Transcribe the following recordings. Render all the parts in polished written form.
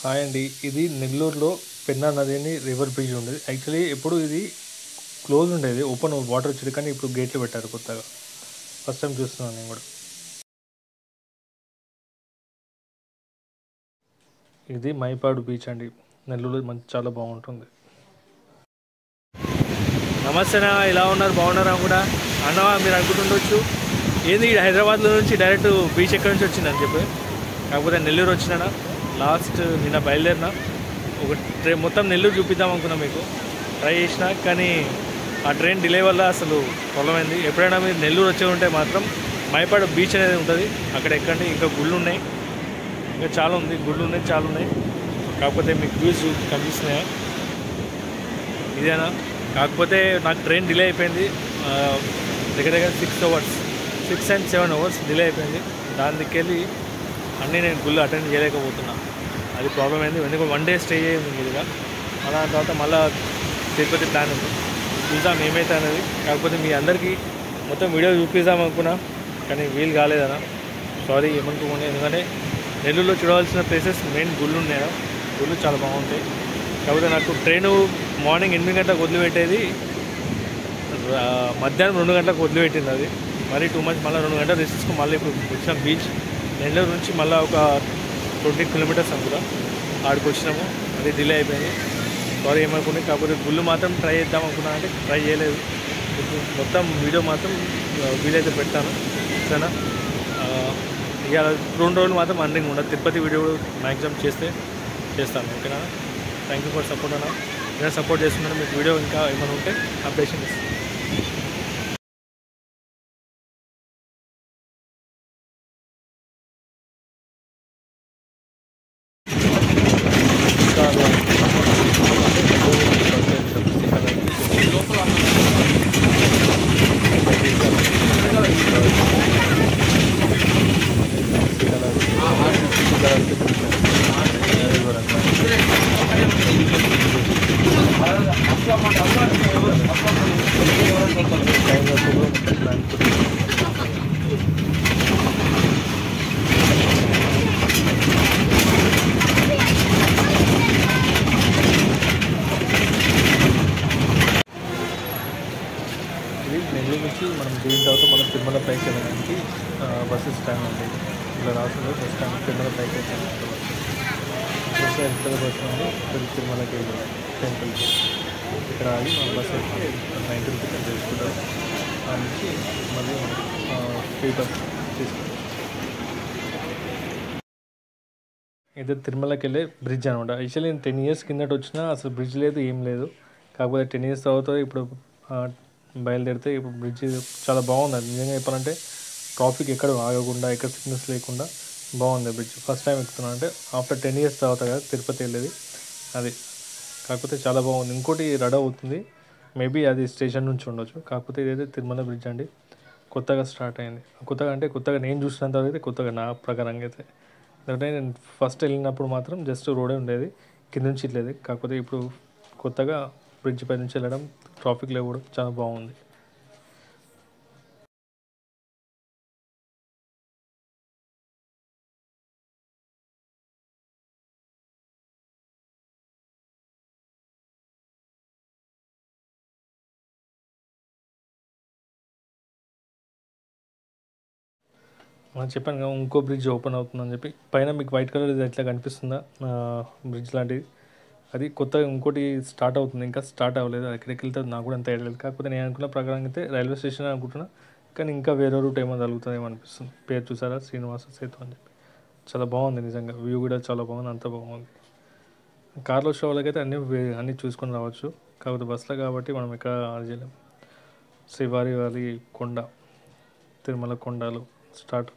Hi అండి. ఇది నెల్లూరులో పెన్నా నది అని రివర్ బ్రిడ్జ్ ఉండేది. యాక్చువల్లీ ఎప్పుడు ఇది క్లోజ్ ఉండేది. ఓపెన్ వాటర్ వచ్చేది, కానీ ఇప్పుడు గేట్లు పెట్టారు కొత్తగా. ఫస్ట్ టైం చూస్తున్నాను నేను కూడా. ఇది మైపాడు బీచ్ అండి. నెల్లూరులో చాలా బాగుంటుంది. నమస్తే అన్న, ఎలా ఉన్నారు? బాగున్నారా కూడా అన్న? మీరు అనుకుంటుండొచ్చు ఏంది హైదరాబాద్లో నుంచి డైరెక్ట్ బీచ్ ఎక్కడి నుంచి వచ్చిందని చెప్పి. కాకపోతే నెల్లూరు వచ్చినా లాస్ట్ నిన్న బయలుదేరిన ఒక ట్రైన్ మొత్తం నెల్లూరు చూపిద్దాం అనుకున్నా, మీకు ట్రై చేసిన, కానీ ఆ ట్రైన్ డిలే వల్ల అసలు ప్రాబ్లం అయింది. ఎప్పుడైనా మీరు నెల్లూరు వచ్చే ఉంటే మాత్రం మైపాడు బీచ్ అనేది ఉంటుంది, అక్కడ ఎక్కండి. ఇంకా గుళ్ళు ఉన్నాయి, ఇంకా చాలా ఉంది, గుళ్ళు ఉన్నాయి, చాలా ఉన్నాయి. కాకపోతే మీకు వ్యూస్ కనిపిస్తున్నాయా? ఇదేనా? కాకపోతే నాకు ట్రైన్ డిలే అయిపోయింది. దగ్గర దగ్గర 6 and 7 hours డిలే అయిపోయింది. దానికెళ్ళి అన్నీ నేను గుళ్ళు అటెండ్ చేయలేకపోతున్నా. అది ప్రాబ్లం అయింది. ఎందుకంటే 1 day స్టే చేయండి మీదుగా. అలా తర్వాత మళ్ళీ తిరుపతి ప్లాన్ ఉంది, చూద్దాం ఏమైతే అనేది. కాకపోతే మీ అందరికీ మొత్తం వీడియో చూపిద్దాం అనుకున్నా, కానీ వీలు కాలేదన్నా. సారీ, ఏమనుకోకుండా. ఎందుకంటే నెల్లూరులో చూడవలసిన ప్లేసెస్ మెయిన్ గుళ్ళు ఉన్నాయి, గుళ్ళు చాలా బాగుంటాయి. కాకపోతే నాకు ట్రైను మార్నింగ్ 8 గంటలకు వదిలిపెట్టేది, మధ్యాహ్నం 2 గంటలకు వదిలిపెట్టింది. అది మరీ 2 months. మళ్ళీ 2 గంటలు రెస్ట్ తీసుకుని మళ్ళీ ఇప్పుడు వచ్చినాం బీచ్. నెల్లూరు నుంచి మళ్ళీ ఒక 20 kilometers అనుకుంటా ఆడికి వచ్చినాము. అది డిలే అయిపోయింది, సారీ ఏమనుకుని. కాకపోతే గుళ్ళు మాత్రం ట్రై చేద్దాం అనుకున్నా, అంటే ట్రై చేయలేదు. ఇప్పుడు మొత్తం వీడియో మాత్రం వీలైతే పెడతాను, సరేనా? ఇక 2 రోజులు మాత్రం రన్నింగ్ ఉండదు. తిరుపతి వీడియో మ్యాక్సిమం చేస్తాను, ఓకేనా? థ్యాంక్ యూ ఫర్ సపోర్ట్ అన్న. ఏదైనా సపోర్ట్ చేస్తున్నాను, మీకు వీడియో ఇంకా ఏమైనా ఉంటే అప్డేషన్ ఇస్తాను. నెల్లూరు నుంచి మనం దిగిన తర్వాత మనం తిరుమల పైకి వెళ్ళడానికి బస్సు స్టాండ్ ఉంది. ఇలా రాస్తుంది బస్ స్టాండ్, తిరుమల పైకి వెళ్ళాలి. ఎంత బస్సు ఉంది, ఇక్కడ తిరుమలకి వెళ్ళాలి టెంపుల్కి. ఇక్కడ ఆగి మన బస్సు అయితే 90 rupees అని తెలుసుకుంటారు. ఆ నుంచి మళ్ళీ ఫ్రీ బస్ తీసుకుంటాం. ఇది తిరుమలకి వెళ్ళే బ్రిడ్జ్ అనమాట. యాక్చువల్లీ నేను 10 years కిందట వచ్చినా అసలు బ్రిడ్జ్ లేదు, ఏం లేదు. కాకపోతే 10 years తర్వాత ఇప్పుడు బయలుదేరితే ఇప్పుడు బ్రిడ్జ్ చాలా బాగుంది. అది నిజంగా చెప్పాలంటే ట్రాఫిక్ ఎక్కడ ఆగకుండా, ఎక్కడ సిగ్నల్స్ లేకుండా బాగుంది బ్రిడ్జ్. ఫస్ట్ టైం ఎక్కుతున్నా, అంటే ఆఫ్టర్ 10 years తర్వాత కదా తిరుపతి వెళ్ళేది అది. కాకపోతే చాలా బాగుంది. ఇంకోటి రడ అవుతుంది, మేబీ అది స్టేషన్ నుంచి ఉండొచ్చు. కాకపోతే ఇదైతే తిరుమల బ్రిడ్జ్ అండి, కొత్తగా స్టార్ట్ అయింది. కొత్తగా నేను చూసినంత అయితే, కొత్తగా నా ప్రకారంగా అయితే. ఎందుకంటే నేను ఫస్ట్ వెళ్ళినప్పుడు మాత్రం జస్ట్ రోడే ఉండేది, కింద నుంచి ఇట్లేదు. కాకపోతే ఇప్పుడు కొత్తగా బ్రిడ్జ్ పై నుంచి వెళ్ళడం, ట్రాఫిక్ లేవడం చాలా బాగుంది. మనం చెప్పాను కదా ఇంకో బ్రిడ్జ్ ఓపెన్ అవుతుందని చెప్పి. పైన మీకు వైట్ కలర్ ఇది ఎట్లా కనిపిస్తుందా బ్రిడ్జ్ లాంటిది, అది కొత్తగా ఇంకోటి స్టార్ట్ అవుతుంది. ఇంకా స్టార్ట్ అవ్వలేదు, ఎక్కడికి వెళ్తుంది నాకు కూడా అంత ఐడియా లేదు. కాకపోతే నేను అనుకున్న ప్రకారం అయితే రైల్వే స్టేషన్ అనుకుంటున్నా, కానీ ఇంకా వేరే రూట్ ఏమో తగులుతుందేమో అనిపిస్తుంది. పేరు చూసారా, శ్రీనివాస సేతు అని చెప్పి. చాలా బాగుంది నిజంగా, వ్యూ కూడా చాలా బాగుంది, అంత బాగుంది. కార్లో వచ్చే వాళ్ళకైతే అన్నీ చూసుకొని రావచ్చు. కాకపోతే బస్సులో కాబట్టి మనం ఎక్కడ చేయలేం. శ్రీవారి వారి కొండ, తిరుమల కొండలు స్టార్ట్.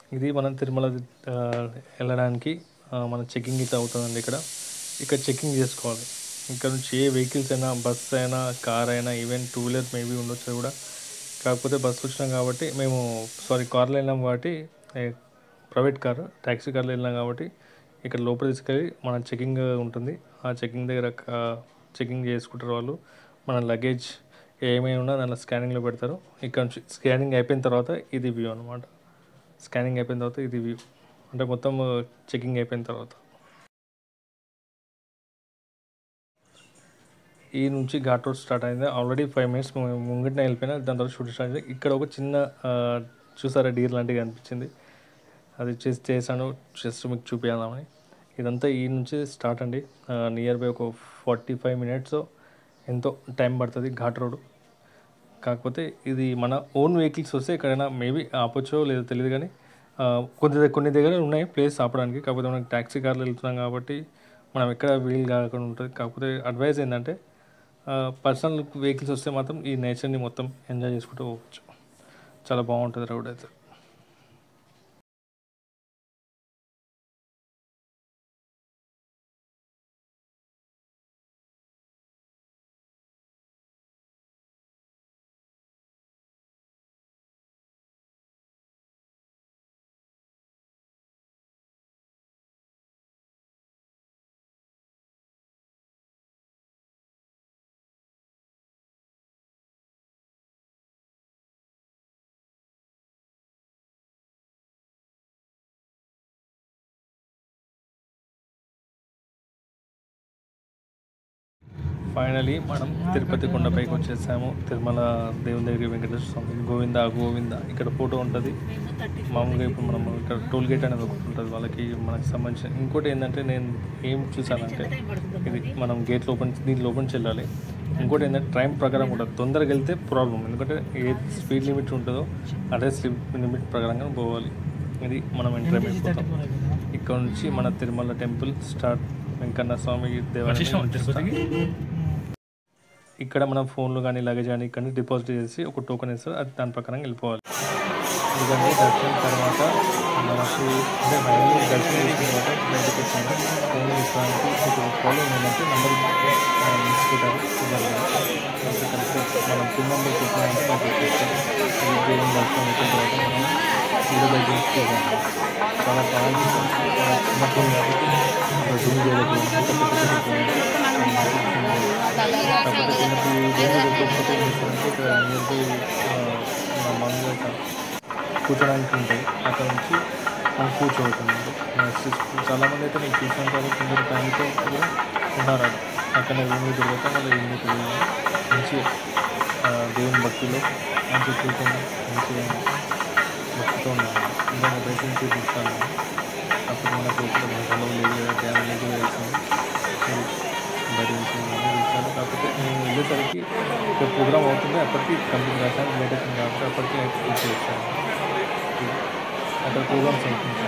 ఇది మనం తిరుమల ఆ, వెళ్ళడానికి మన చెకింగ్ ఇట్లా అవుతుందండి ఇక్కడ చెకింగ్ చేసుకోవాలి. ఇక్కడ నుంచి ఏ వెహికల్స్ అయినా, బస్ అయినా, కార్ అయినా, ఈవెన్ టూ వీలర్ మేబీ ఉండొచ్చు కూడా. కాకపోతే బస్సు వచ్చినాం కాబట్టి మేము, సారీ కార్లో వెళ్ళాం కాబట్టి, ప్రైవేట్ కారు ట్యాక్సీ కార్లో వెళ్ళాం కాబట్టి ఇక్కడ లోపల తీసుకెళ్ళి మన చెకింగ్ ఉంటుంది. ఆ చెకింగ్ దగ్గర చెకింగ్ చేసుకుంటారు వాళ్ళు. మన లగేజ్ ఏమైనా ఉన్నా దాంట్లో స్కానింగ్లో పెడతారు. ఇక్కడ నుంచి స్కానింగ్ అయిపోయిన తర్వాత ఇది వ్యూ అనమాట. స్కానింగ్ అయిపోయిన తర్వాత ఇది వ్యూ, అంటే మొత్తం చెకింగ్ అయిపోయిన తర్వాత. ఈ నుంచి ఘాట్ రోడ్ స్టార్ట్ అయింది. ఆల్రెడీ 5 minutes ముంగటినే వెళ్ళిపోయినా, దాని తర్వాత షూట్ స్టార్ట్ అయింది. ఇక్కడ ఒక చిన్న చూసారా డీర్ లాంటివి అనిపించింది, అది చేశాను జస్ట్ మీకు చూపించాలని. ఇదంతా ఈ నుంచి స్టార్ట్ అండి. నియర్ బై ఒక 45 minutes ఎంతో టైం పడుతుంది ఘాట్ రోడ్. కాకపోతే ఇది మన ఓన్ వెహికల్స్ వస్తే ఎక్కడైనా మేబీ ఆపొచ్చో లేదో తెలియదు, కానీ కొన్ని దగ్గర ఉన్నాయి ప్లేస్ ఆపడానికి. కాకపోతే మనకి ట్యాక్సీ కార్లో వెళ్తున్నాం కాబట్టి మనం ఎక్కడ వీలు కాకుండా ఉంటుంది. కాకపోతే అడ్వైజ్ ఏంటంటే పర్సనల్ వెహికల్స్ వస్తే మాత్రం ఈ నేచర్ని మొత్తం ఎంజాయ్ చేసుకుంటూ పోవచ్చు. చాలా బాగుంటుంది రోడ్ అయితే. ఫైనలీ మనం తిరుపతి కొండపైకి వచ్చేసాము. తిరుమల దేవుని దగ్గర వెంకటేశ్వర స్వామి గోవింద గోవింద. ఇక్కడ ఫోటో ఉంటుంది. మామూలుగా ఇప్పుడు మనం ఇక్కడ టోల్ గేట్ అనేది ఒకటి ఉంటుంది వాళ్ళకి, మనకి సంబంధించిన. ఇంకోటి ఏంటంటే నేను ఏం చూసానంటే, ఇది మనం గేట్లు దీని లోపల వెళ్ళాలి. ఇంకోటి ఏంటంటే టైం ప్రకారం కూడా తొందరగా వెళ్తే ప్రాబ్లం, ఎందుకంటే ఏ స్పీడ్ లిమిట్ ఉంటుందో అదే లిమిట్ ప్రకారంగా పోవాలి. ఇది మనం ఎంటర్ అయిపోతాం. ఇక్కడ నుంచి మన తిరుమల టెంపుల్ స్టార్ట్. వెంకన్న స్వామి దేవాలయం. ఇక్కడ మనం ఫోన్లు కానీ లగేజ్ కానీ ఇక్కడ డిపాజిట్ చేసి ఒక టోకెన్ ఇస్తారు, అది దాని ప్రకారం వెళ్ళిపోవాలి. ఎందుకంటే దర్శనం తర్వాత మనకు అంటే ఫైనల్ దర్శనం చేసిన తర్వాత బయటకు వచ్చాము. ఫోన్ తీసుకోవడానికి ఒక ఫాలో ఏంటంటే నెంబర్ తీసుకుంటారు. కరెక్ట్ మనం పిన్ నెంబర్ చెప్పాలంటే దేవుని దర్శనం అయిన తర్వాత మనం వీడియో బయట తీసుకోవాలి. చాలా బాగా చిన్నప్పుడు కాబట్టి జూమ్ చేయలేకపోయింది. కాకపోతే చిన్నప్పుడు దొరకకపోతే ఏం చేస్తారంటే ఇక్కడ నియర్ బై మామూలుగా కూర్చోడానికి ఉంటాయి, అక్కడ నుంచి మనం కూర్చోవుతుంది. చాలామంది అయితే నేను చూసాను కాబట్టి కొందరు ఫ్యామిలీతో కూడా ఉన్నారు. అక్కడ ఏమి దొరకక వాళ్ళు ఏమి తెలియదు. మంచిగా దేవుని భక్తిలో మంచిగా కూర్చొని మంచిగా భక్తితో ఉన్నాను. ఇంకా బయట నుంచి చూపిస్తాను. అప్పుడు మనకు సెలవు లేదు కదా, ధ్యానం లేదు వేసింది బయట నుంచి చూస్తాను. కాకపోతే నేను వెళ్ళేసరికి ఒక ప్రోగ్రామ్ అవుతుంది, అప్పటికి కంప్లీట్ రాశాను. లేట్ అవుతుంది కాబట్టి అప్పటికి పూర్తి చేస్తాను. అక్కడ ప్రోగ్రామ్స్ అవుతుంది.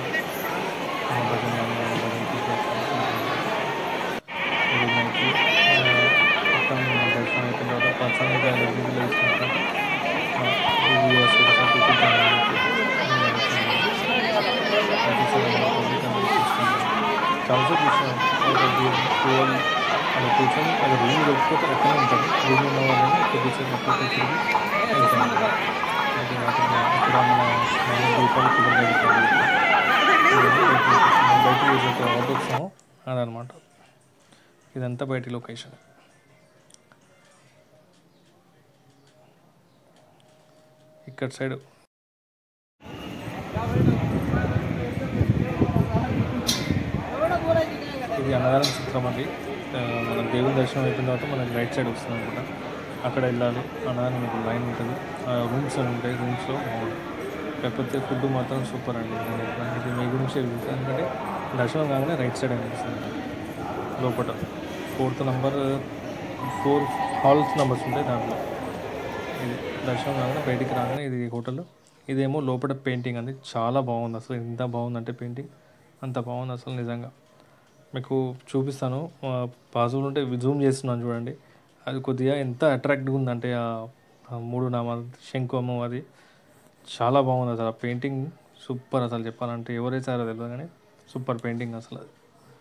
మొత్తం దర్శనం అయిపోయిన తర్వాత పర్సనల్గా రివ్యూలో ఇస్తున్నట్టు చాలాసేపు చూసాను. అలా కూర్చొని అది రూమ్ దొరికిపోతే ఎక్కడ ఉంటుంది. రూమ్ ఉన్న వాళ్ళని కొద్దిసేపు అక్కడ తిరిగి వెళ్తాను. ఇక్కడ మన దీపాలు కూడా బయట ఆటో వచ్చాము అదనమాట. ఇదంతా బయట లొకేషన్. ఇక్కడ సైడ్ ఇది అన్నదానం చిత్రం అండి. మన దేవుని దర్శనం అయిపోయిన తర్వాత మనకి రైట్ సైడ్ వస్తుంది అనమాట. అక్కడ వెళ్ళాలి. అన్నదానం మీకు లైన్ ఉంటుంది, రూమ్స్ ఉంటాయి. రూమ్స్లో బాగుంటుంది. కాకపోతే ఫుడ్ మాత్రం సూపర్ అండి. ఇది మీ గురించి ఎందుకంటే దర్శనం కాగానే రైట్ సైడ్ అనిపిస్తుంది. లోపల 4th నెంబర్ 4 హాల్స్ నెంబర్స్ ఉంటాయి దాంట్లో. ఇది దర్శనం కాగానే బయటికి రాగానే ఇది హోటల్. ఇదేమో లోపల పెయింటింగ్ అండి, చాలా బాగుంది. అసలు ఎంత బాగుందంటే పెయింటింగ్ అంత బాగుంది అసలు నిజంగా. మీకు చూపిస్తాను, పాసిబుల్ ఉంటే జూమ్ చేస్తున్నాను చూడండి. అది కొద్దిగా ఎంత అట్రాక్టివ్గా ఉందంటే ఆ 3 నామాలు శంకు అమ్మవారి చాలా బాగుంది అసలు. ఆ పెయింటింగ్ సూపర్ అసలు చెప్పాలంటే ఎవరేసారో తెలియదు కానీ సూపర్ పెయింటింగ్ అసలు అది.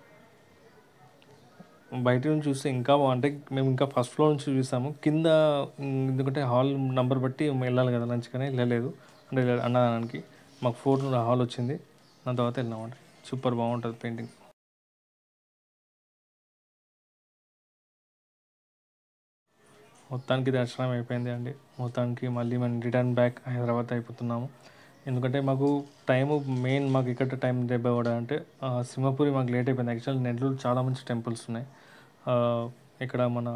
బయట నుంచి చూస్తే ఇంకా అంటే మేము ఇంకా ఫస్ట్ ఫ్లోర్ నుంచి చూసాము కింద. ఎందుకంటే హాల్ నెంబర్ బట్టి వెళ్ళాలి కదా లంచ్, కానీ వెళ్ళలేదు అంటే అన్నదానానికి. మాకు 4 హాల్ వచ్చింది, దాని తర్వాత వెళ్ళామంటే సూపర్ బాగుంటుంది పెయింటింగ్. మొత్తానికి దర్శనం అయిపోయింది అండి. మొత్తానికి మళ్ళీ మనం రిటర్న్ బ్యాక్ హైదరాబాద్ అయిపోతున్నాము. ఎందుకంటే మాకు టైము మెయిన్, మాకు ఇక్కడ టైం దెబ్బ కూడా అంటే సింహపురి మాకు లేట్ అయిపోయింది. యాక్చువల్లీ నెల్లూరు చాలా మంచి టెంపుల్స్ ఉన్నాయి. ఇక్కడ మన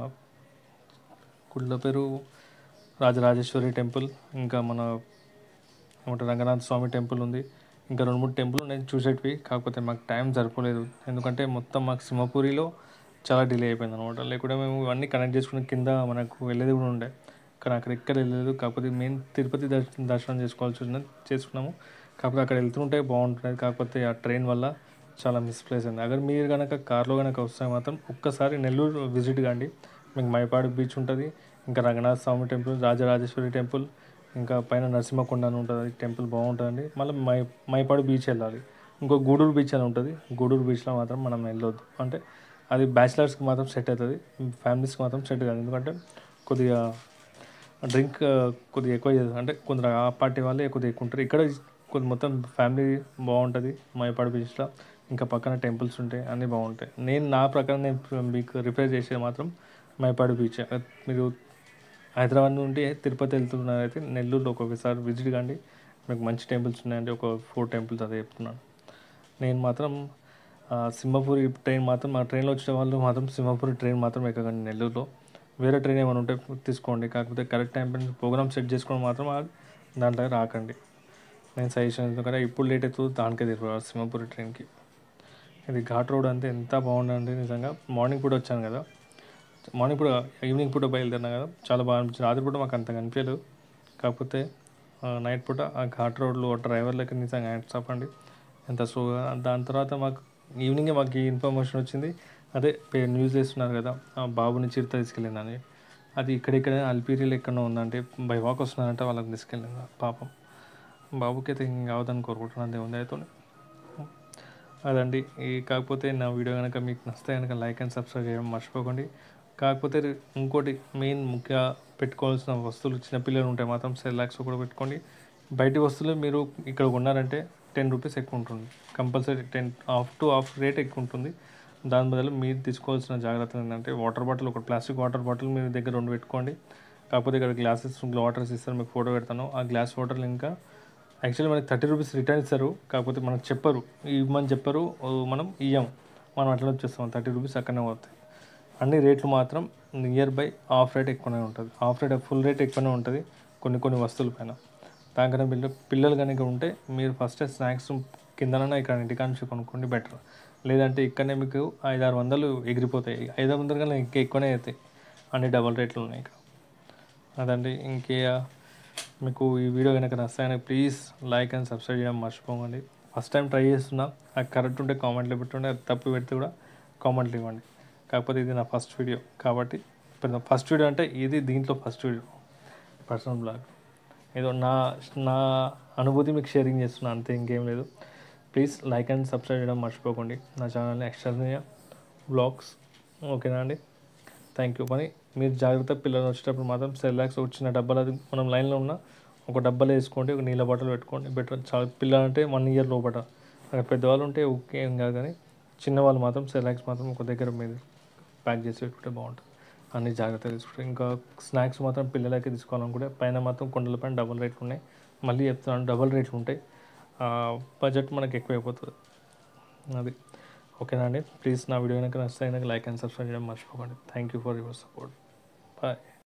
గుళ్ళ పేరు రాజరాజేశ్వరి టెంపుల్, ఇంకా మన ఏమంటారు రంగనాథ స్వామి టెంపుల్ ఉంది. ఇంకా 2-3 టెంపుల్ ఉన్నాయి చూసేటివి. కాకపోతే మాకు టైం సరిపోలేదు, ఎందుకంటే మొత్తం మాకు సింహపురిలో చాలా డిలే అయిపోయింది అనమాట. లేకుంటే మేము ఇవన్నీ కనెక్ట్ చేసుకుని కింద మనకు వెళ్ళేది కూడా ఉండే, కానీ అక్కడ ఎక్కడ వెళ్ళలేదు. కాకపోతే మెయిన్ తిరుపతి దర్శనం చేసుకున్నాము. కాకపోతే అక్కడ వెళ్తుంటే బాగుంటుంది, కాకపోతే ఆ ట్రైన్ వల్ల చాలా మిస్ప్లేస్ అయింది. అगर మీరు కనుక కార్లో కనుక వస్తే మాత్రం ఒక్కసారి నెల్లూరు విజిట్ కాండి. మీకు మైపాడు బీచ్ ఉంటుంది, ఇంకా రంగనాథ స్వామి టెంపుల్, రాజరాజేశ్వరి టెంపుల్, ఇంకా పైన నరసింహకొండ అని ఉంటుంది టెంపుల్ బాగుంటుందండి. మళ్ళీ మైపాడు బీచ్ వెళ్ళాలి. ఇంకో గూడూరు బీచ్ అని ఉంటుంది. గూడూరు బీచ్లో మాత్రం మనం వెళ్ళొద్దు, అంటే అది బ్యాచిలర్స్కి మాత్రం సెట్ అవుతుంది, ఫ్యామిలీస్కి మాత్రం సెట్ కాదు. ఎందుకంటే కొద్దిగా డ్రింక్ కొద్దిగా ఎక్కువ చేస్తారు, అంటే కొందరు ఆ పార్టీ వాళ్ళే కొద్దిగా ఎక్కువ ఉంటారు. ఇక్కడ కొద్ది మొత్తం ఫ్యామిలీ బాగుంటుంది మైపాడు బీచ్లో. ఇంకా పక్కన టెంపుల్స్ ఉంటాయి, అన్నీ బాగుంటాయి. నా ప్రకారం నేను మీకు రిఫర్ చేసేది మాత్రం మైపాడు బీచ్. మీరు హైదరాబాద్ నుండి తిరుపతి వెళ్తున్నారైతే నెల్లూరులో ఒక్కొక్కసారి విజిట్ కాండి. మీకు మంచి టెంపుల్స్ ఉన్నాయండి, ఒక 4 టెంపుల్స్ అదే చెప్తున్నాను. నేను మాత్రం సింహపురి ట్రైన్ మాత్రం, మా ట్రైన్లో వచ్చే వాళ్ళు మాత్రం సింహపురి ట్రైన్ మాత్రం ఎక్కకండి నెల్లూరులో. వేరే ట్రైన్ ఏమైనా ఉంటే తీసుకోండి, కాకపోతే కరెక్ట్ టైం పైన ప్రోగ్రామ్ సెట్ చేసుకోవడం మాత్రం దాంట్లో రాకండి. నేను సజెషన్, ఎందుకంటే ఇప్పుడు లేట్ అవుతుంది దానికే తిరగదు సింహపురి ట్రైన్కి. ఇది ఘాట్ రోడ్ అంతే ఎంత బాగుందండి నిజంగా. మార్నింగ్ పూట వచ్చాను కదా, మార్నింగ్ పూట ఈవినింగ్ పూట బయలుదేరినా కదా, చాలా బాగా అనిపించింది. రాత్రి పూట మాకు అంత కనిపించలేదు, కాకపోతే నైట్ పూట ఆ ఘాట్ రోడ్లో డ్రైవర్లకి నిజంగా హ్యాండ్స్ ఆఫ్ అండి, ఎంత స్లోగా. దాని తర్వాత మాకు ఈవినింగే మాకు ఈ ఇన్ఫర్మేషన్ వచ్చింది, అదే న్యూస్ చేస్తున్నారు కదా ఆ బాబుని చిరుత తీసుకెళ్ళిందని. అది ఇక్కడిక్కడ అల్పీరియల్ ఎక్కడో ఉందంటే బై వాక్ వస్తున్నారంటే వాళ్ళకి తీసుకెళ్ళింది. పాపం బాబుకి అయితే ఇంకా కావద్దని కోరుకుంటున్నాను దేవుని దయతో. అదండి. కాకపోతే నా వీడియో కనుక మీకు నచ్చితే కనుక లైక్ అండ్ సబ్స్క్రైబ్ చేయడం మర్చిపోకండి. కాకపోతే ఇంకోటి మెయిన్ ముఖ్యంగా పెట్టుకోవాల్సిన వస్తువులు, చిన్నపిల్లలు ఉంటే మాత్రం సెర్లాక్స్ కూడా పెట్టుకోండి. బయటి వస్తువులు మీరు ఇక్కడ కొన్నారంటే 10 రూపీస్ ఎక్కువ ఉంటుంది కంపల్సరీ, 10 హాఫ్ రేట్ ఎక్కువ ఉంటుంది. దాని బదులు మీరు తీసుకోవాల్సిన జాగ్రత్తలు ఏంటంటే వాటర్ బాటిల్, ఒక ప్లాస్టిక్ వాటర్ బాటిల్ మీ దగ్గర 2 పెట్టుకోండి. కాకపోతే ఇక్కడ గ్లాసెస్ వాటర్స్ ఇస్తారు, మీకు ఫోటో పెడతాను. ఆ గ్లాస్ వాటర్లు ఇంకా యాక్చువల్లీ మనకి 30 రూపీస్ రిటర్న్ ఇస్తారు, కాకపోతే మనకు చెప్పరు, ఇవ్వమని చెప్పరు, మనం ఇయ్యం, మనం అట్లా వచ్చేస్తాం. 30 రూపీస్ అక్కడనే పోతాయి. అన్ని రేట్లు మాత్రం నియర్ బై హాఫ్ రేట్ ఎక్కువనే ఉంటుంది, ఫుల్ రేట్ ఎక్కువనే ఉంటుంది కొన్ని వస్తువుల పైన. దానికన్నా పిల్లలు కనుక ఉంటే మీరు ఫస్ట్ స్నాక్స్ కిందనైనా ఇక్కడ ఇంటికాడ నుంచి కొనుక్కోండి బెటర్. లేదంటే ఇక్కడనే మీకు 500-600 ఎగిరిపోతాయి, 500 కన్నా ఇంకా ఎక్కువనే అవుతాయి, అన్ని డబల్ రేట్లు ఉన్నాయి ఇక్కడ. అదండి. మీకు ఈ వీడియో కనుక నచ్చితే ప్లీజ్ లైక్ అండ్ సబ్స్క్రైబ్ చేయడం మర్చిపోకండి. ఫస్ట్ టైం ట్రై చేస్తున్నా, అది కరెక్ట్ ఉంటే కామెంట్లో పెట్టుండే, అది తప్పు పెడితే కూడా కామెంట్లు ఇవ్వండి. కాకపోతే ఇది నా ఫస్ట్ వీడియో కాబట్టి, ఫస్ట్ వీడియో అంటే ఇది దీంట్లో ఫస్ట్ వీడియో పర్సనల్ బ్లాగ్, ఏదో నా అనుభూతి మీకు షేరింగ్ చేస్తున్నా అంతే, ఇంకేం లేదు. ప్లీజ్ లైక్ అండ్ సబ్స్క్రైబ్ చేయడం మర్చిపోకండి నా ఛానల్ని, ఎక్స్ట్రానియా బ్లాగ్స్. ఓకేనా అండి. Thank you. మరి మీరు జాగ్రత్త, పిల్లలు వచ్చేటప్పుడు మాత్రం సెర్లాక్స్ వచ్చిన డబ్బాలు, అది మనం లైన్లో ఉన్న ఒక డబ్బాలో వేసుకోండి, ఒక నీళ్ళ బాటిల్ పెట్టుకోండి బెటర్. చాలా పిల్లలు అంటే 1 ఇయర్ లోపల, అక్కడ పెద్దవాళ్ళు ఉంటే ఓకే ఏం కాదు, కానీ చిన్నవాళ్ళు మాత్రం సెర్లాక్స్ మాత్రం ఒక దగ్గర మీద ప్యాక్ చేసి పెట్టుకుంటే బాగుంటుంది. అన్ని జాగ్రత్తగా తీసుకుంటారు. ఇంకా స్నాక్స్ మాత్రం పిల్లలకి తీసుకోవాలనుకుంటే పైన మాత్రం కొండల పైన డబుల్ రేట్లు ఉన్నాయి. మళ్ళీ చెప్తున్నాను, డబుల్ రేట్లు ఉంటాయి, బడ్జెట్ మనకి ఎక్కువైపోతుంది. అది ఓకేనా అండి. ప్లీజ్ నా వీడియో కనుక నచ్చితే లైక్ అండ్ సబ్స్క్రైబ్ చేయడం మర్చిపోకండి. Thank you for your support. Bye.